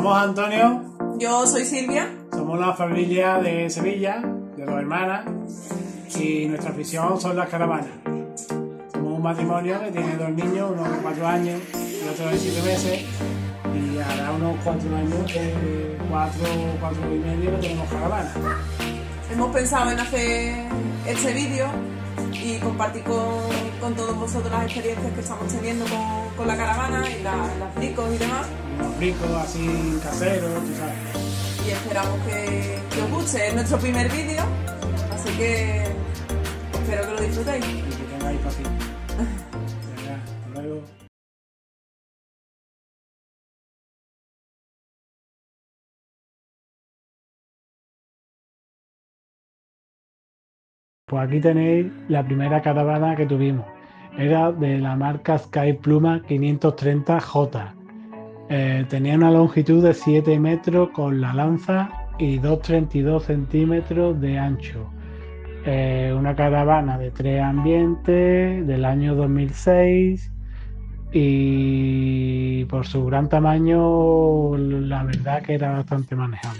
Somos Antonio. Yo soy Silvia. Somos una familia de Sevilla, de 2 hermanas, y nuestra afición son las caravanas. Somos un matrimonio que tiene 2 niños, uno de 4 años y otro de 7 meses, y hará unos 4 años, 4 y medio que tenemos caravana. Hemos pensado en hacer este vídeo y compartir con todos vosotros las experiencias que estamos teniendo con la caravana y las bricos y demás. Unos bricos así caseros, tú sabes. Y esperamos que os guste. Es nuestro primer vídeo, así que espero que lo disfrutéis. Y que tengáis paciencia. Venga, hasta luego. Pues aquí tenéis la primera caravana que tuvimos. Era de la marca Sky Pluma 530J. Tenía una longitud de 7 metros con la lanza y 2,32 centímetros de ancho. Una caravana de 3 ambientes del año 2006 y por su gran tamaño la verdad que era bastante manejable.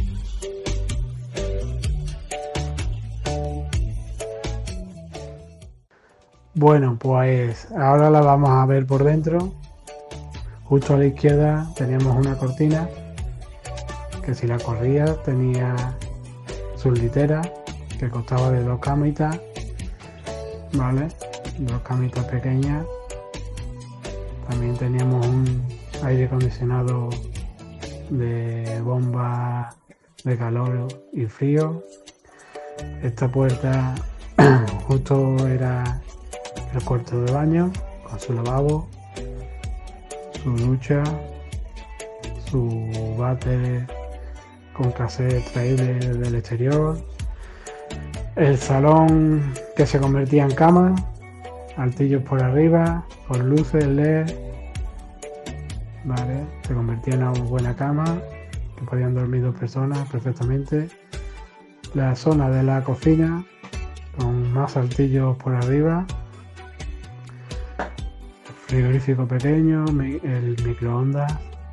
Bueno, pues ahora la vamos a ver por dentro. Justo a la izquierda teníamos una cortina que si la corrías tenía sus literas que constaba de 2 camitas, ¿vale? 2 camitas pequeñas. También teníamos un aire acondicionado de bomba de calor y frío. Esta puerta justo era el cuarto de baño con su lavabo, su ducha, su váter con cassette extraíble del exterior, el salón que se convertía en cama, altillos por arriba, con luces LED, vale, se convertía en una buena cama que podían dormir 2 personas perfectamente. La zona de la cocina con más altillos por arriba, frigorífico pequeño, el microondas,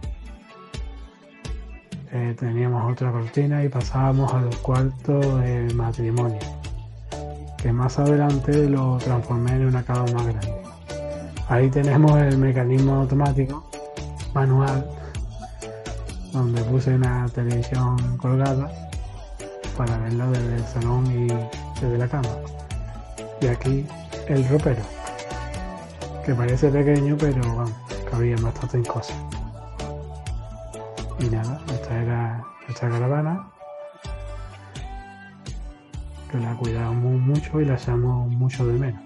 teníamos otra cortina y pasábamos al cuarto de matrimonio, que más adelante lo transformé en una cama más grande. Ahí tenemos el mecanismo automático manual, donde puse una televisión colgada para verla desde el salón y desde la cama. Y aquí el ropero, que parece pequeño, pero bueno, cabía bastantes cosas. Y nada, esta era nuestra caravana, que la cuidamos mucho y la echamos mucho de menos.